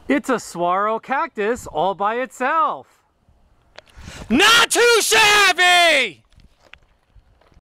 It's a saguaro cactus all by itself. Not too shabby!